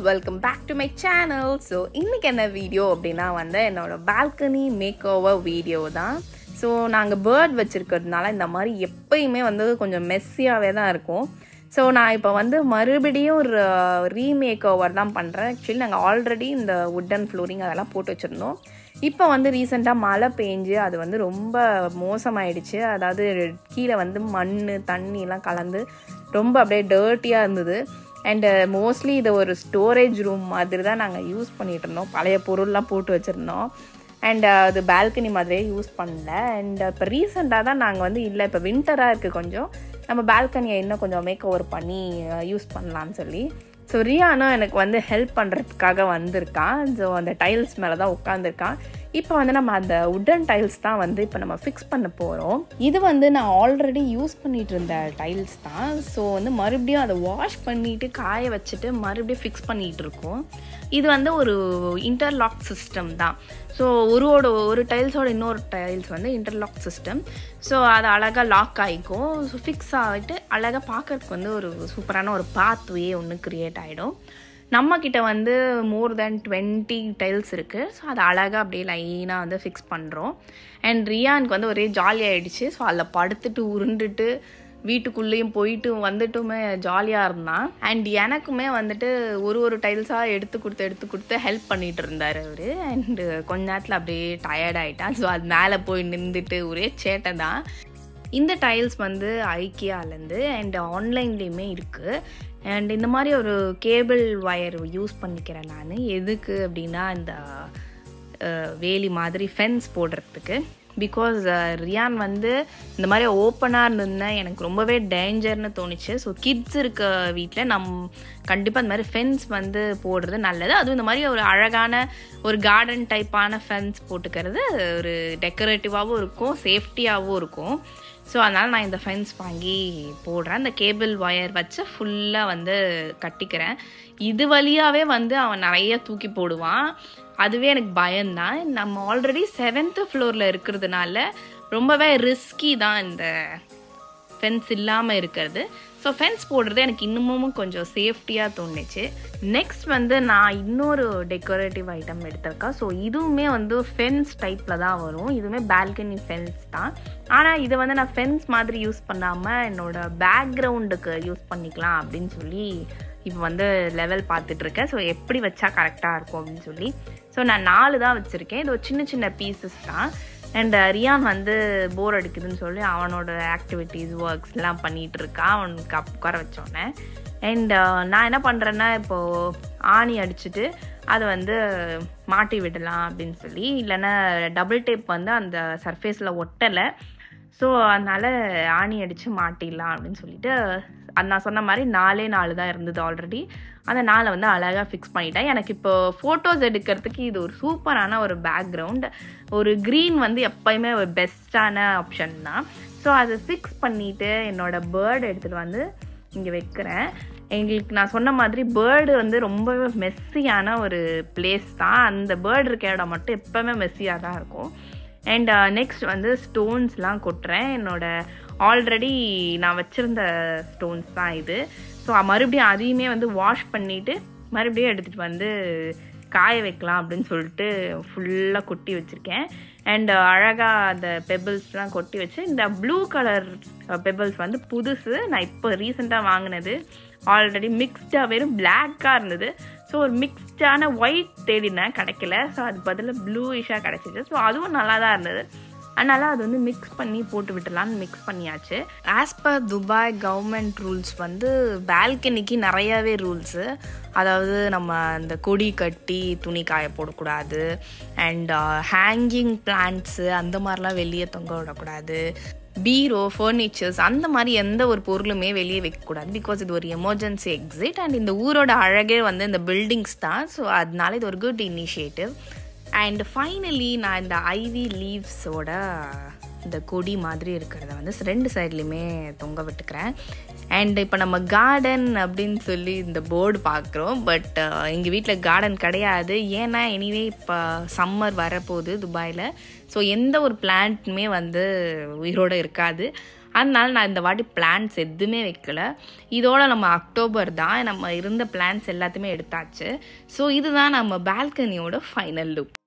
welcome back to my channel. So இன்னைக்கு என்ன video அப்படினா வந்து என்னோட balcony makeover வீடியோ தான். So நாங்க bird வச்சிருக்கிறதுனால இந்த மாதிரி எப்பயுமே வந்து கொஞ்சம் மெஸ்ஸியாவே தான் இருக்கும். So நான் இப்போ வந்து மறுபடியும் ஒரு ரீமேக்ஓவர் தான் பண்றேன். Actually நாங்க ஆல்ரெடி இந்த wooden flooring அதெல்லாம் போட்டு வச்சிருந்தோம். இப்போ வந்து ரீசெண்டா மழை பெஞ்சு அது வந்து ரொம்ப மோசமாயிடுச்சு. அதாவது கீழ வந்து மண் தண்ணி எல்லாம் கலந்து ரொம்ப அப்படியே டர்ட்டியா இருந்தது. அண்ட் மோஸ்ட்லி இதை ஒரு ஸ்டோரேஜ் ரூம் மாதிரி தான் நாங்கள் யூஸ் பண்ணிகிட்டு இருந்தோம். பழைய பொருள்லாம் போட்டு வச்சுருந்தோம். அண்ட் அது பால்கனி மாதிரியே யூஸ் பண்ணல. அண்ட் இப்போ ரீசெண்டாக தான் நாங்கள் வந்து இல்லை இப்போ வின்டராக இருக்குது, கொஞ்சம் நம்ம பால்கனியை இன்னும் கொஞ்சம் மேக் ஓவர் பண்ணி யூஸ் பண்ணலான்னு சொல்லி. ஸோ ரியானும் எனக்கு வந்து ஹெல்ப் பண்ணுறதுக்காக வந்திருக்கான். ஸோ அந்த டைல்ஸ் மேலே தான் உட்காந்துருக்கான். இப்போ வந்து நம்ம அந்த உட்டன் டைல்ஸ் தான் வந்து இப்போ நம்ம ஃபிக்ஸ் பண்ண போகிறோம். இது வந்து நான் ஆல்ரெடி யூஸ் பண்ணிகிட்டு இருந்த டைல்ஸ் தான். ஸோ வந்து மறுபடியும் அதை வாஷ் பண்ணிவிட்டு காய வச்சுட்டு மறுபடியும் ஃபிக்ஸ் பண்ணிகிட்டு இருக்கோம். இது வந்து ஒரு இன்டர்லாக் சிஸ்டம் தான். ஸோ ஒரு டைல்ஸோட இன்னொரு டைல்ஸ் வந்து இன்டர்லாக் சிஸ்டம். ஸோ அது அழகாக லாக் ஆகிக்கும். ஸோ ஃபிக்ஸ் ஆகிட்டு அழகாக பார்க்கறதுக்கு வந்து ஒரு சூப்பரான ஒரு பாத்வே ஒன்று க்ரியேட் ஆகிடும். நம்மக்கிட்ட வந்து மோர் தேன் 20 டைல்ஸ் இருக்குது. ஸோ அது அழகாக அப்படியே லைனாக வந்து ஃபிக்ஸ் பண்ணுறோம். அண்ட் ரியானுக்கு வந்து ஒரே ஜாலியாகிடுச்சு. ஸோ அதில் படுத்துட்டு உருண்டுட்டு வீட்டுக்குள்ளேயும் போயிட்டு வந்துட்டுமே ஜாலியாக இருந்தான். அண்ட் எனக்குமே வந்துட்டு ஒரு டைல்ஸாக எடுத்து கொடுத்து ஹெல்ப் பண்ணிகிட்டு இருந்தார் அவர். அண்டு கொஞ்ச நேரத்தில் அப்படியே டயர்ட் ஆகிட்டான். ஸோ அது மேலே போய் நின்றுட்டு ஒரே சேட்டை தான். இந்த டைல்ஸ் வந்து ஐக்கியாலேருந்து அண்ட் ஆன்லைன்லேயுமே இருக்குது. அண்ட் இந்த மாதிரி ஒரு கேபிள் ஒயர் யூஸ் பண்ணிக்கிறேன் நான். எதுக்கு அப்படின்னா இந்த வேலி மாதிரி ஃபென்ஸ் போடுறதுக்கு. பிகாஸ் ரியான் வந்து இந்த மாதிரி ஓப்பனாக இருந்ததுன்னா எனக்கு ரொம்பவே டேஞ்சர்னு தோணுச்சு. ஸோ கிட்ஸ் இருக்க வீட்டில் கண்டிப்பாக இந்த மாதிரி ஃபென்ஸ் வந்து போடுறது நல்லது. அதுவும் இந்த மாதிரி ஒரு அழகான ஒரு கார்டன் டைப்பான ஃபென்ஸ் போட்டுக்கிறது ஒரு டெக்கரேட்டிவாகவும் இருக்கும், சேஃப்டியாகவும் இருக்கும். ஸோ அதனால் நான் இந்த ஃபென்ஸ் வாங்கி போடுறேன். இந்த கேபிள் ஒயர் வச்சு ஃபுல்லாக வந்து கட்டிக்கிறேன். இது வழியாகவே வந்து அவன் நிறைய தூக்கி போடுவான். அதுவே எனக்கு பயம்தான். நம்ம ஆல்ரெடி 7th ஃப்ளோரில் இருக்கிறதுனால ரொம்பவே ரிஸ்கி தான் இந்த ஃபென்ஸ் இல்லாமல் இருக்கிறது. ஸோ ஃபென்ஸ் போடுறது எனக்கு இன்னமும் கொஞ்சம் சேஃப்டியாக தோணுச்சு. நெக்ஸ்ட் வந்து நான் இன்னொரு டெக்கரேட்டிவ் ஐட்டம் எடுத்திருக்கேன். ஸோ இதுவுமே வந்து ஃபென்ஸ் டைப்பில் தான் வரும். இதுவுமே பால்கனி ஃபென்ஸ் தான். ஆனால் இதை வந்து நான் ஃபென்ஸ் மாதிரி யூஸ் பண்ணாமல் என்னோடய பேக்ரவுண்டுக்கு யூஸ் பண்ணிக்கலாம் அப்படின்னு சொல்லி இப்போ வந்து லெவல் பார்த்துட்ருக்கேன். ஸோ எப்படி வச்சா கரெக்டாக இருக்கும் அப்படின்னு சொல்லி. ஸோ நான் 4 தான் வச்சுருக்கேன். இது ஒரு சின்ன பீசஸ் தான். அண்ட் ரியான் வந்து போர் அடிக்குதுன்னு சொல்லி அவனோட ஆக்டிவிட்டீஸ் ஒர்க்ஸ்லாம் பண்ணிகிட்டு இருக்கான். அவனுக்கு உட்கார வச்சோன்னே. அண்ட் நான் என்ன பண்ணுறேன்னா இப்போது ஆணி அடிச்சுட்டு அதை வந்து மாட்டி விடலாம் அப்படின்னு சொல்லி. இல்லைன்னா டபுள் டேப் வந்து அந்த சர்ஃபேஸில் ஒட்டலை. ஸோ அதனால் ஆணி அடித்து மாட்டிடலாம் அப்படின்னு சொல்லிட்டு அது நான் சொன்ன மாதிரி 4 தான் இருந்தது ஆல்ரெடி. அந்த 4 வந்து அழகாக ஃபிக்ஸ் பண்ணிட்டேன். எனக்கு இப்போ ஃபோட்டோஸ் எடுக்கிறதுக்கு இது ஒரு சூப்பரான ஒரு பேக்ரவுண்ட். ஒரு க்ரீன் வந்து எப்போயுமே ஒரு பெஸ்ட்டான ஆப்ஷன் தான். ஸோ அதை ஃபிக்ஸ் பண்ணிவிட்டு என்னோடய பேர்டு எடுத்துகிட்டு வந்து இங்கே வைக்கிறேன். எங்களுக்கு நான் சொன்ன மாதிரி பேர்டு வந்து ரொம்பவே மெஸ்ஸியான ஒரு பிளேஸ் தான். அந்த பேர்டு இருக்க இடம் மட்டும் எப்போவுமே மெஸ்ஸியாக தான் இருக்கும். அண்ட் நெக்ஸ்ட் வந்து ஸ்டோன்ஸ்லாம் கொட்டுறேன். என்னோடய ஆல்ரெடி நான் வச்சுருந்த ஸ்டோன்ஸ் தான் இது. ஸோ மறுபடியும் அதையுமே வந்து வாஷ் பண்ணிவிட்டு மறுபடியும் எடுத்துகிட்டு வந்து காய வைக்கலாம் அப்படின்னு சொல்லிட்டு ஃபுல்லாக கொட்டி வச்சுருக்கேன். அண்ட் அழகாக அந்த பெபிள்ஸ்லாம் கொட்டி வச்சு இந்த ப்ளூ கலர் பெபிள்ஸ் வந்து புதுசு. நான் இப்போ ரீசெண்டாக வாங்கினது. ஆல்ரெடி மிக்ஸ்டாக வெறும் பிளாக்காக இருந்தது. ஸோ ஒரு மிக்ஸ்டான ஒயிட் தேடினேன், கிடைக்கல. ஸோ அது பதில் ப்ளூயிஷாக கிடச்சிச்சு. ஸோ அதுவும் நல்லா தான் இருந்தது. அதனால் அது வந்து மிக்ஸ் பண்ணி போட்டு விட்டுலான்னு மிக்ஸ் பண்ணியாச்சு. As per Dubai government rules வந்து பால்கனிக்கு நிறையாவே ரூல்ஸு. அதாவது நம்ம அந்த கொடி கட்டி துணி காய போடக்கூடாது. அண்ட் ஹேங்கிங் பிளான்ட்ஸு அந்த மாதிரிலாம் வெளியே தொங்க விடக்கூடாது. பீரோ, ஃபர்னிச்சர்ஸ் அந்த மாதிரி எந்த ஒரு பொருளுமே வெளியே வைக்கக்கூடாது. பிகாஸ் இது ஒரு எமர்ஜென்சி எக்ஸிட். அண்ட் இந்த ஊரோட அழகே வந்து இந்த பில்டிங்ஸ் தான். ஸோ அதனால இது ஒரு குட் இனிஷியேட்டிவ். அண்ட் ஃபைனலி நான் இந்த ஐவி லீவ்ஸோட இந்த கொடி மாதிரி இருக்கிறத வந்து 2 சைட்லேயுமே தொங்க விட்டுக்கிறேன். அண்ட் இப்போ நம்ம கார்டன் அப்படின்னு சொல்லி இந்த போர்டு பார்க்குறோம். பட் எங்கள் வீட்டில் கார்டன் கிடையாது. ஏன்னா எனிவே இப்போ சம்மர் வரப்போகுது துபாயில். ஸோ எந்த ஒரு பிளான்ட்டுமே வந்து உயிரோடு இருக்காது. அதனால நான் இந்த வாட்டி பிளான்ஸ் எதுவுமே வைக்கல. இதோட நம்ம அக்டோபர் தான், நம்ம இருந்த பிளான்ஸ் எல்லாத்தையுமே எடுத்தாச்சு. ஸோ இதுதான் நம்ம பால்கனியோட ஃபைனல் லுக்.